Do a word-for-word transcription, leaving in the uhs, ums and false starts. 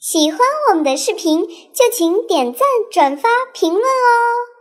喜欢我们的视频就请点赞、转发、评论哦。